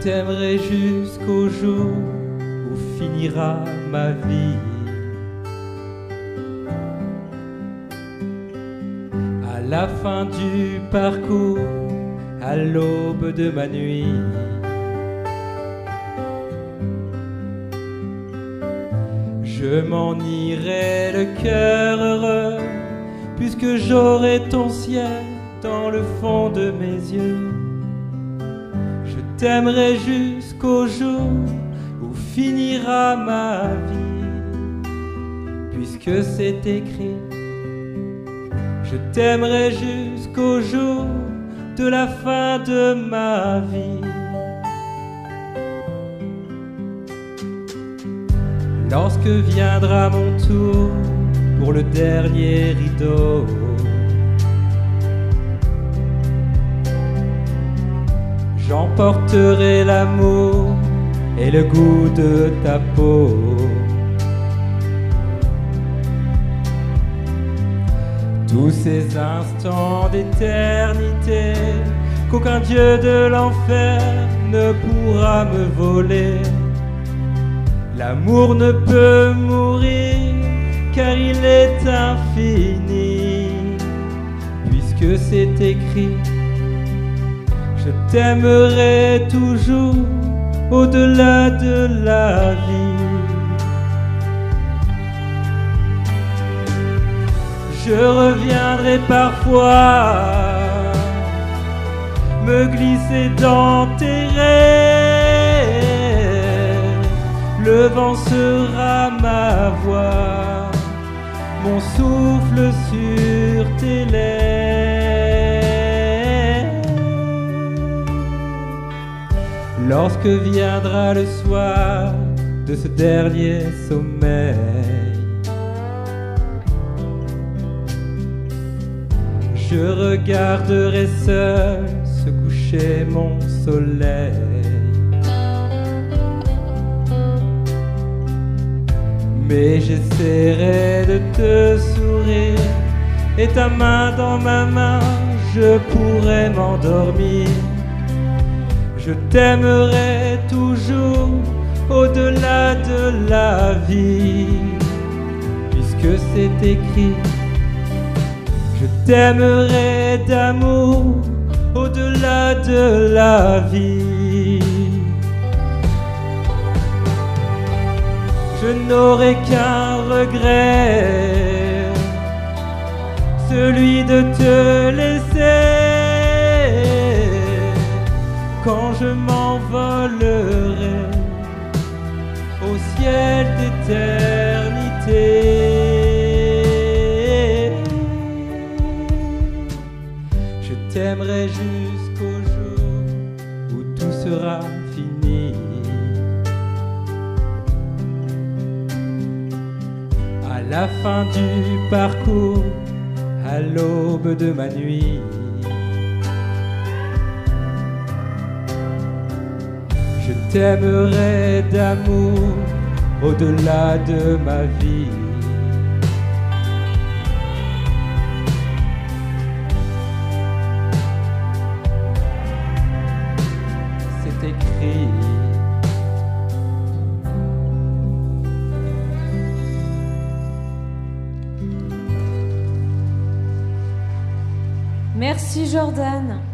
t'aimerai jusqu'au jour où finira ma vie. À la fin du parcours, à l'aube de ma nuit, je m'en irai le cœur heureux, puisque j'aurai ton ciel dans le fond de mes yeux. Je t'aimerai jusqu'au jour où finira ma vie, puisque c'est écrit. Je t'aimerai jusqu'au jour de la fin de ma vie. Lorsque viendra mon tour pour le dernier rideau, j'emporterai l'amour et le goût de ta peau. Tous ces instants d'éternité qu'aucun dieu de l'enfer ne pourra me voler. L'amour ne peut mourir car il est infini, puisque c'est écrit. Je t'aimerai toujours au-delà de la vie. Je reviendrai parfois me glisser dans tes rêves. Le vent sera ma voix, mon souffle sur tes lèvres. Lorsque viendra le soir de ce dernier sommeil, je regarderai seul se coucher mon soleil. Mais j'essaierai de te sourire, et ta main dans ma main, je pourrai m'endormir. Je t'aimerai toujours au-delà de la vie, puisque c'est écrit. Je t'aimerai d'amour au-delà de la vie. Je n'aurai qu'un regret, celui de te laisser quand je m'envolerai au ciel d'éternité. Je t'aimerai jusqu'au jour où tout sera fini. À la fin du parcours, à l'aube de ma nuit, je t'aimerai d'amour au-delà de ma vie. C'est écrit. Merci Jordan.